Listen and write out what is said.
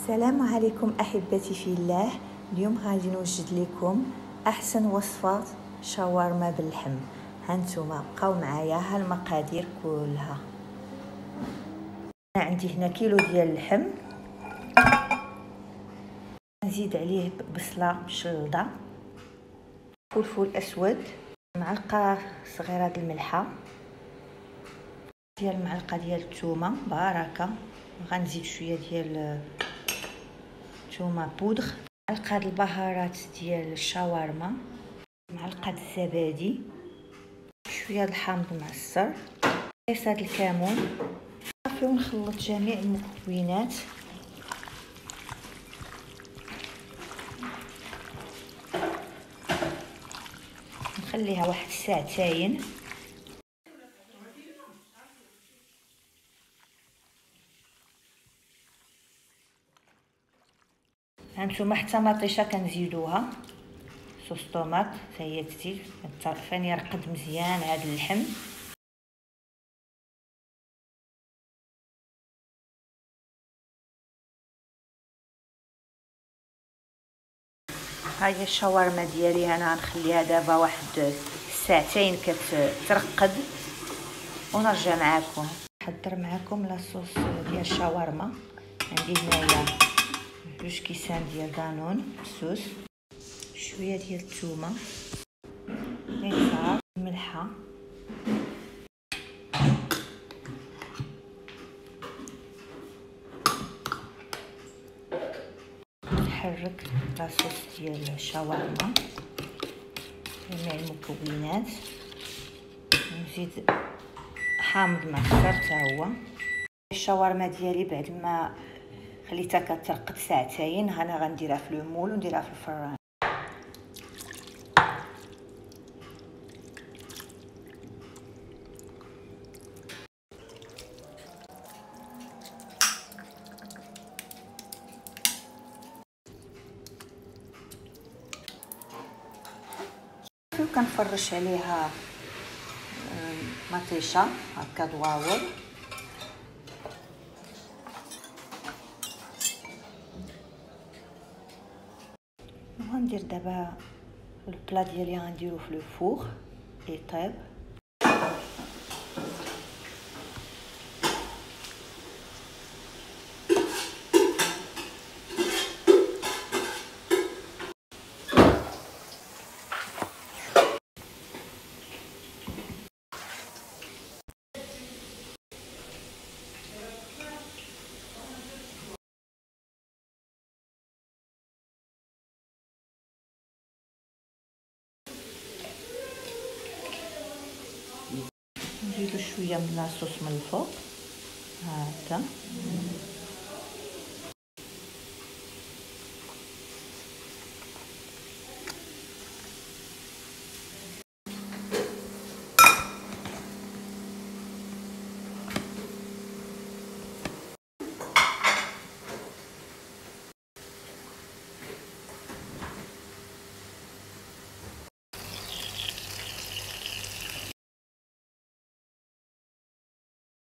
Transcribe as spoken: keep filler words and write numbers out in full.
السلام عليكم احبتي في الله. اليوم غادي نوجد لكم احسن وصفه شاورما باللحم. هانتوما بقاو معايا، ها المقادير كلها. انا عندي هنا كيلو ديال اللحم، نزيد عليه بصله مشلضه، فلفل اسود، معلقه صغيره د الملحه، ديال معلقه ديال الثومه بركه، غنزيد شويه ديال ثومه بودغ، معلقه البهارات ديال الشاورما، معلقه الزبادي، شويه الحامض معصر، كيسه الكمون. صافي ونخلط جميع المكونات. نخليها واحد ساعتين. هانتوما حتى مطيشه كنزيدوها، صوص طوماط حتى هي تزيد ثاني يرقد مزيان هذا اللحم. ها هي الشاورما ديالي، انا غنخليها دابا واحد ساعتين كترقد ونرجع معكم نحضر معكم لاصوص ديال الشاورما. عندي هنايا جوج كيسان ديال دانون مسوس، شويه ديال الثومه، نصار ملحه، نحرك لاصوص ديال الشاورما جميع المكونات، نزيد حامض معصر حتى هو. الشاورما ديالي بعد ما خليتها كترقد ساعتين، انا غنديرها في المول ونديرها في الفران. وكنفرش عليها مطيشه هكا دواور. وغندير دابا البلا ديالي، غنديرو في الفوغ يطيب. نزيدو شويه من لاصوص من الفوق هكا.